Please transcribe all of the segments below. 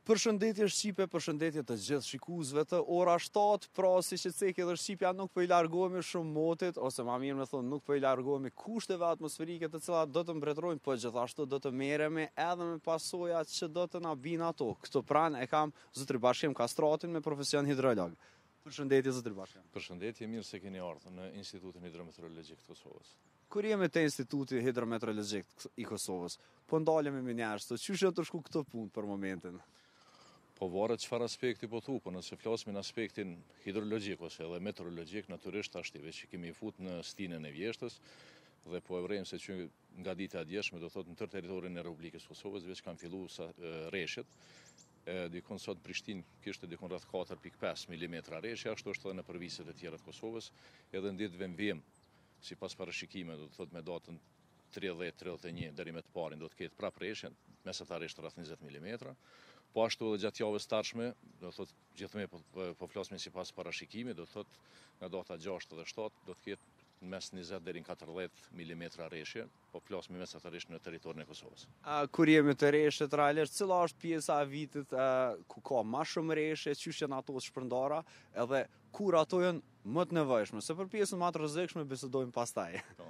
Përshëndetje Shqipe, përshëndetje të gjithë shikuesve të ora 7, pra siç e cek edhe Shqipja nuk po i largohemi shumë motit, ose ma mirë me thonë nuk po i largohemi kushteve atmosferike të cilat do të mbretërojnë, po gjithashtu do të merremi edhe me pasojat që do të na bijnë ato. Këtu pranë e kam zotri Bashkim Kastratin me profesion hidrolog. Përshëndetje zotri Bashkim. Përshëndetje, mirë se keni ardhur në Institutin Hidrometeorologjik të Kosovës. Kur jemi te Instituti Hidrometeorologjik i Kosovës, po ndalemi me njerëz, çu të shku këtë punë për momentin? Po varet çfarë aspekti po thu, po nëse flasim në aspektin hidrologjik ose edhe meteorologjik, natyrisht tash veç që kemi fut në stinën e vjeshtës dhe po e vrejmë se që nga dita e djeshme do thotë në tërë territorin e Republikës Kosovës veç kanë filluar rreshtet. Dikon sot Prishtinë kishte dikon rreth 4.5 mm rreshje, ashtu është edhe në përviset e tjera të Kosovës, edhe në ditëve mvim, sipas parashikimeve do të thotë me datën 30-31 deri me të parin do të ketë prapë rreshje, mesatarisht rreth 20 mm. Po ashtu edhe gjatë javës tashme, do thotë gjithme po flasim sipas parashikimit, do thotë nga data 6 dhe 7 do të ketë mes 20 deri në 40 mm rreshje, po flasim mesatarisht në territorin e Kosovës. Kur jemi të rreshtet realisht, cila është pjesa e vitit ku ka më shumë rreshje, çysh janë ato shpërndara, edhe kur ato janë më të nevojshme, se për pjesën më të rrezikshme bisedojmë pastaj. Po.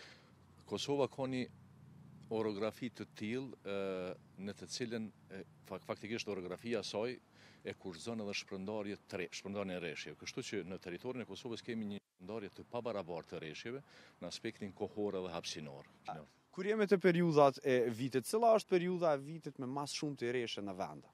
Kosova ka një orografi të tillë në të cilën faktikisht orografia e saj e kurrzon edhe shpërndarjen e rreshjeve. Kështu që në territorin e Kosovës kemi një shpërndarje të pabarabartë të rreshjeve në aspektin kohor dhe hapësinor. Kur jemi te periudhat e vitit, cila është periudha e vitit me mas shumë të rreshje në vend?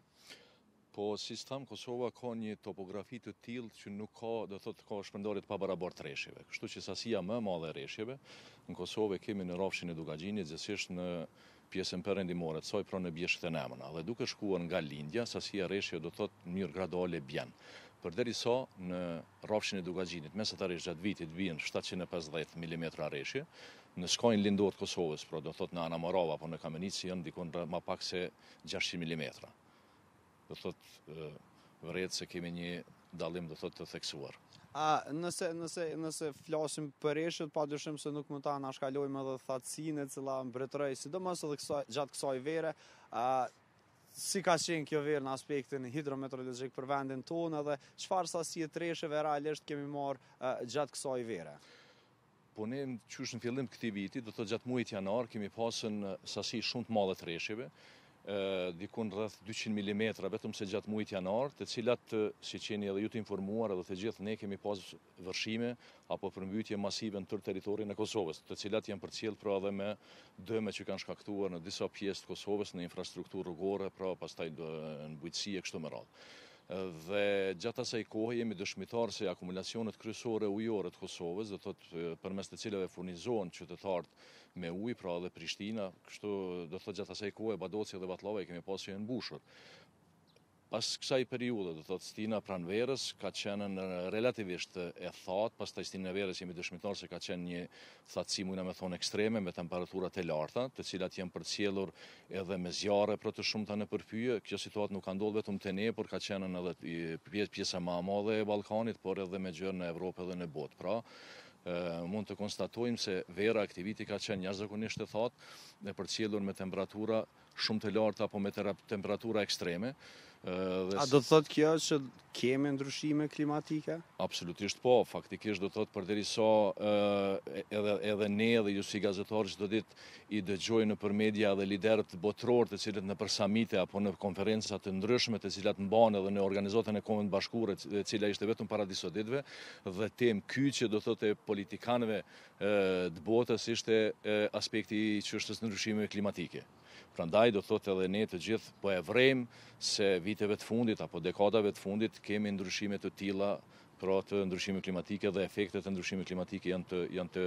Po si tham, Kosova ka një topografi të tillë që nuk ka, do thotë ka shpërndarje të pabarabartë rreshjeve. Kështu që sasia më e madhe e rreshjeve në Kosovë kemi në rrafshin e Dugaxhinit, gjithsesi në pjesën perëndimore të saj, pra në Bjeshkët e Nemëna. Dhe duke shkuar nga lindja, sasia e rreshjeve do thotë në mënyrë graduale bjen. Përderisa në rrafshin e Dugaxhinit mesatarisht gjatë vitit vjen 750 mm rreshje, në skajin lindor të Kosovës, pra do thotë në Anamorava apo në Kamenici janë dikon më pak se 600 mm. Do thotë vërtet se kemi një dallim do thotë të theksuar. Nëse flasim për rreshtet, padyshim se nuk mund ta anashkalojmë edhe thatësinë e cila mbretëroi, sidomos edhe gjatë kësaj vere, si ka qenë kjo verë në aspektin hidrometeorologjik për vendin tonë edhe çfarë sasi të rreshjeve realisht kemi marrë gjatë kësaj vere? Po ne qysh në fillim këtij viti, do thotë gjatë muajit janar kemi pasën sasi shumë të madhe të rreshjeve, dikun rreth 200 mm vetëm se gjatë muajit janar, të cilat siç jeni edhe ju të informuar edhe të gjithë ne kemi pas vërshime apo përmbytje masive në tërë territorin e Kosovës, të cilat janë përcjell pra edhe me dëme që kanë shkaktuar në disa pjesë të Kosovës në infrastrukturë rrugore, pra pastaj në bujqësi e kështu me radhë. Dhe gjatë asaj kohe jemi dëshmitar se akumulacionet kryesore ujore të Kosovës, do thotë përmes të cilave furnizohen qytetarët me ujë, pra edhe Prishtina, kështu do thotë gjatë asaj kohe Badoci dhe Vatlava kemi pasur janë mbushur. Pas kësaj periudhe, do thotë stina pranverës ka qenë relativisht e thatë, pastaj stina e verës jemi dëshmitar se ka qenë një thatësi mundna me thonë ekstreme me temperaturat e larta, të cilat janë përcjellur edhe me zjarre për të shumta në përpyje. Kjo situatë nuk ka ndodhur vetëm te ne, por ka qenë edhe pjesa më e madhe e Ballkanit, por edhe me gjë në Evropë dhe në botë. Pra, mund të konstatojmë se vera aktiviti ka qenë jashtëzakonisht e thatë dhe përcjellur me temperatura shumë të larta apo me temperatura ekstreme. A do të thotë kjo që kemi ndryshime klimatike? Absolutisht po, faktikisht do të thotë përderisa edhe ne dhe ju si gazetarë çdo ditë i dëgjojnë nëpër media dhe liderët botëror të cilët nëpër samite apo në konferenca të ndryshme të cilat mbahen edhe në organizatën e Kombit Bashkuar, e cila ishte vetëm para disa ditëve, dhe temë kyçe do thotë politikanëve të botës ishte aspekti i çështës ndryshimeve klimatike. Prandaj do thotë edhe ne të gjithë po e vrejmë se viteve të fundit apo dekadave të fundit kemi ndryshime të tilla, pra të ndryshime klimatike dhe efektet e ndryshimeve klimatike janë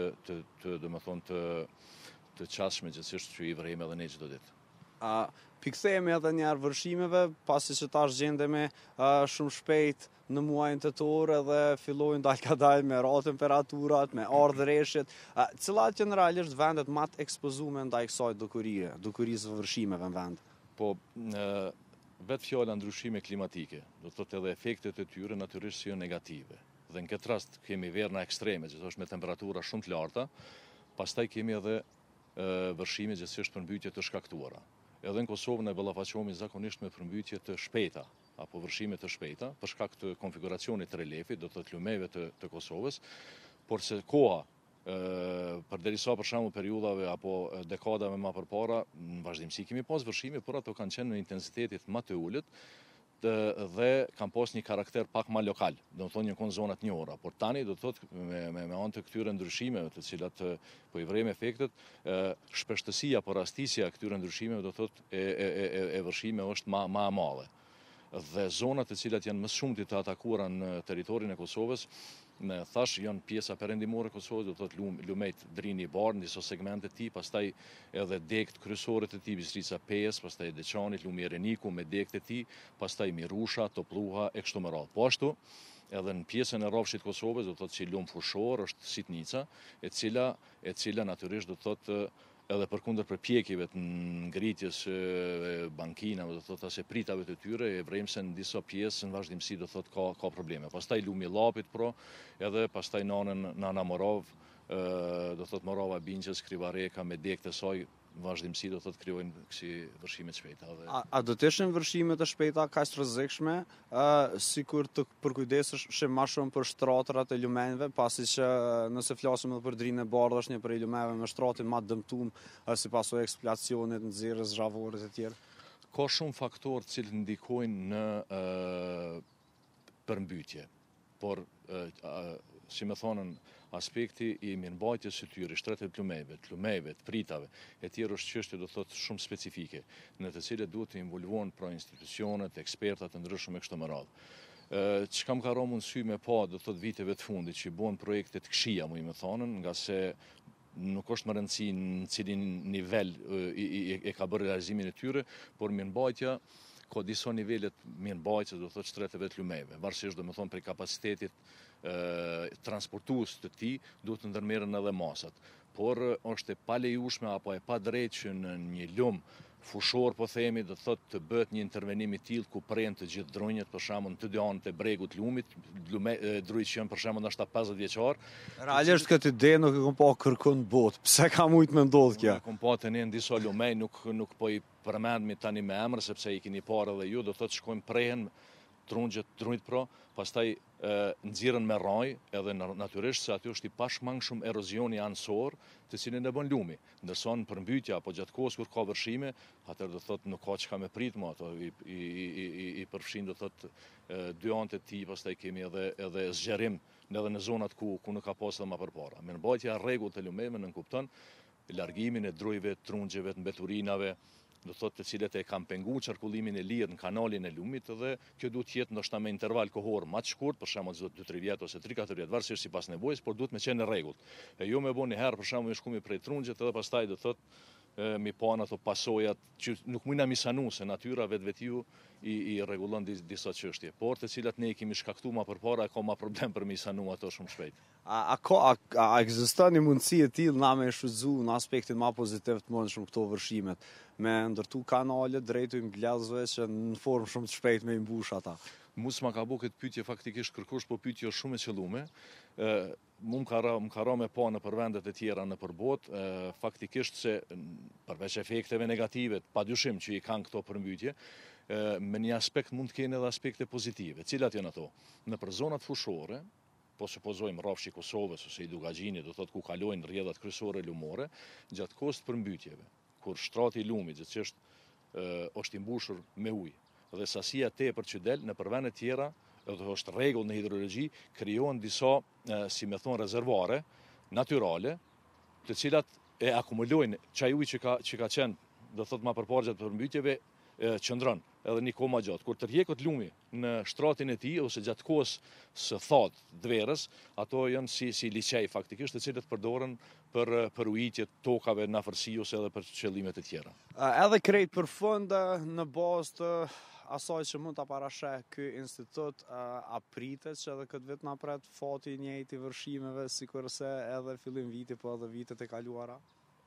të çastshme gjithsesi që i vrejmë edhe ne çdo ditë. Pikthehemi edhe një herë vërshimeve, pasi që tash gjendemi shumë shpejt në muajin tetor edhe fillojnë dalkadal me ra temperaturat, me ardhë rreshjet. Cilat janë realisht vendet më të ekspozuar ndaj kësaj dukurisë vërshimeve në vend? Po vetë fjala ndryshime klimatike, do të thotë edhe efektet e tyre natyrisht janë negative. Dhe në këtë rast kemi verna ekstreme, që është me temperatura shumë të larta, pastaj kemi edhe vërshime gjithsesi përmbytje të shkaktuara. edhe në Kosovë ne ballafaqohemi zakonisht me përmbytje të shpejta apo vërshime të shpejta për shkak të konfiguracionit të relefit, do të thotë lumeve të Kosovës, por se koha përderisa për shembull periudhave apo dekadave më përpara në vazhdimsi kemi pas vërshime, por ato kanë qenë në intensitetit më të ulët dhe kanë pas një karakter pak më lokal, do të thonë një kon zonat një ora, por tani do të thotë me anë të këtyre ndryshimeve të cilat po i vrem efektet, shpeshtësia apo rastisja e këtyre ndryshimeve do të thotë e vërshime është më e madhe. Dhe zonat të cilat janë më shumti të atakuara në territorin e Kosovës, me thash janë pjesa perëndimore e Kosovës, do të thotë Lumejt, Drini i Bardh, disa segmente të tij, pastaj edhe degët kryesore të tij, Bistrica 5, pastaj Deçani, Lumi i Reniku me degët e tij, pastaj Mirusha, Topluha e kështu me radhë. Po ashtu edhe në pjesën e rrafshit të Kosovës, do të thotë që lum fushor është Sitnica, e cila natyrisht do të thotë edhe përkundër përpjekjeve të ngritjes bankinave, do thotë as e pritave të tyre, e vremse në disa pjesë në vazhdimsi do thotë ka probleme. Pastaj lumi i Llapit edhe pastaj Nana Morov, do thotë Morova Binqës, Krivareka me degët e saj vazhdimsi do thotë krijojnë kësi vërshime të shpejta. A do të ishin vërshime të shpejta kaq të rrezikshme, sikur të përkujdesesh më shumë për shtratrat e lumenve, pasi që nëse flasim edhe për Drinë e Bardhë është një prej lumeve me shtratin më dëmtuar si pasojë eksploacionit, nxjerrjes zhravore të tjerë? Ka shumë faktorë që ndikojnë në përmbytje, por si më thonën, aspekti i mirëmbajtjes së tyre, shtretit të lumeve, të pritave, e tjerë është çështje do thotë shumë specifike, në të cilët duhet të involvohen pra institucionet, ekspertat të ndryshëm e kështu me radhë. Çka më ka rënë mundësi me pa do thotë viteve të fundit që bëhen projekte të këqija, më thonën, nga se nuk është më rëndësi në cilin nivel e ka bërë realizimin e tyre, por mirëmbajtja ka disa nivelet mirëmbajtjes do thotë shtreteve të lumeve, varësisht do të thonë prej kapacitetit transportues të tij duhet të ndërmerren edhe masat. Por është e palejueshme apo e padrejtë që në një lum fushor po themi do thotë të bëhet një intervenim i tillë ku prehen të gjithë dronjët për shembull të dy anët e bregut të lumit, drujt që janë për shembull ndoshta 50 vjeçar. Realisht këtë ide nuk e kam pa kërkon botë. Pse ka mujt me ndodh kjo? Kam pa tani në disa lumej, nuk po i përmendmi tani me emër sepse i keni parë edhe ju, do thotë shkojnë prehen drunjt pra, pastaj nxirren me rraj, edhe natyrisht se aty është i pashmangshëm erozioni ansor, të cilin e bën lumi. Ndërsa në përmbytja apo gjatë kohës kur ka vërshime, atëherë do thotë nuk ka çka me prit më ato i përfshin do thotë dy anët e tij, pastaj kemi edhe zgjerim edhe në zonat ku nuk ka pasur më përpara. Mirëmbajtja e rregullt të lumeve nënkupton largimin e drujve, trungjeve, të mbeturinave, do thotë të cilët e kanë penguar qarkullimin e lirë në kanalin e lumit dhe kjo duhet të jetë ndoshta me interval kohor më të shkurt, për shembull 2-3 vjet ose 3-4 vjet, varësisht sipas nevojës, por duhet me qenë në rregull. E jo me bënë një herë për shembull shkumi prej trungjet edhe pastaj do thotë mi pa ato pasojat që nuk mundna mi sanu se natyra vetvetiu i rregullon disa çështje, por të cilat ne i kemi shkaktuar më përpara ka më problem për mi sanu ato shumë shpejt. A ekziston një mundësi e tillë na me shfrytzu në aspektin më pozitiv të mundshëm këto vërshimet, me ndërtu kanale drejt mbledhësve që në formë shumë të shpejtë me i mbush ata? Mus ma ka bu këtë pyetje faktikisht kërkosh, po pyetje është shumë e qëllume. Më ka ra me pa në për vendet e tjera në përbot, faktikisht se përveç efekteve negative, padyshim që i kanë këto përmbytje, me një aspekt mund të kenë edhe aspekte pozitive. Cilat janë ato? Në për zonat fushore, po supozojmë rrafshi i Kosovës ose i Dugagjinit, do thotë ku kalojnë rrjedhat kryesore lumore, gjatë kohës të përmbytjeve, kur shtrati i lumit, është i mbushur me ujë, dhe sasia tepër që del në përvende tjera, dhe është rregull në hidrologji, krijohen disa, si me thonë, rezervare natyrale, të cilat e akumulojnë çaj ujë që ka qenë, do thotë më përpara gjatë përmbytjeve, qëndron edhe një kohë më gjatë. Kur tërheqet lumi në shtratin e tij ose gjatë kohës së thatë dverës, ato janë si liçej faktikisht, të cilët përdoren për ujitje tokave në afërsi ose edhe për qëllime të tjera. Edhe krejt për fund në bazë të asaj që mund ta parasheh ky institut, a pritet që edhe këtë vit na pret fati i njëjtë i vërshimeve sikurse edhe fillim viti po edhe vitet e kaluara?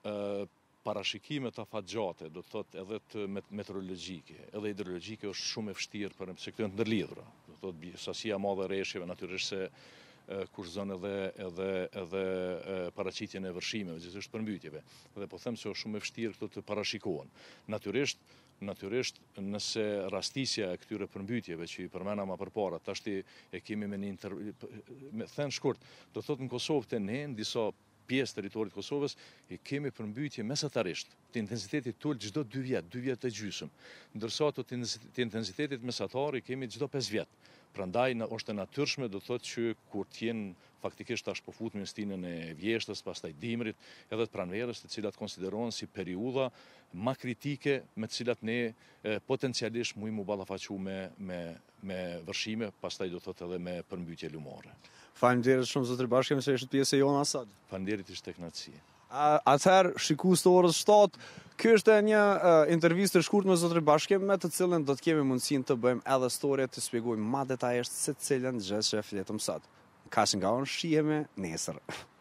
Parashikimet afatgjate, do të thotë edhe të meteorologjike, edhe hidrologjike është shumë e vështirë se këto janë të ndërlidhura. Do të thotë sasia e madhe e rreshjeve natyrisht se kurrzon edhe paraqitjen e vërshimeve, gjithashtu përmbytjeve. Dhe po them se është shumë e vështirë këto të parashikohen. Natyrisht, nëse rastisja e këtyre përmbytjeve që i përmena ma përpara, tashti e kemi me një me thënë shkurt, do thotë në Kosovë të ne, në disa pjesë teritorit Kosovës, i kemi përmbytje mesatarisht, të intensitetit tull çdo 2 vjet, 2 vjet e gjysmë, ndërsa të intensitetit mesatar i kemi çdo 5 vjet. Prandaj është e natyrshme, do thotë që kur t'jen faktikisht tash po futemi në stinën e vjeshtës, pastaj dimrit, edhe të pranverës, të cilat konsiderohen si periudha ma kritike me të cilat ne potencialisht mujmë u ballafaqu me vërshime, pastaj do thotë edhe me përmbytje lumore. Faleminderit shumë zotëri Bashkem se ishte pjesë e jona sot. Faleminderit, ishte kënaqësi. Atëherë, shikues të orës 7, ky është një intervistë e shkurtër me zotërin Bashkem, me të cilën do të kemi mundësinë të bëjmë edhe storje të shpjegojmë më detajisht se cilën gjë që fletëm sot. Ka që nga unë, shihemi nesër.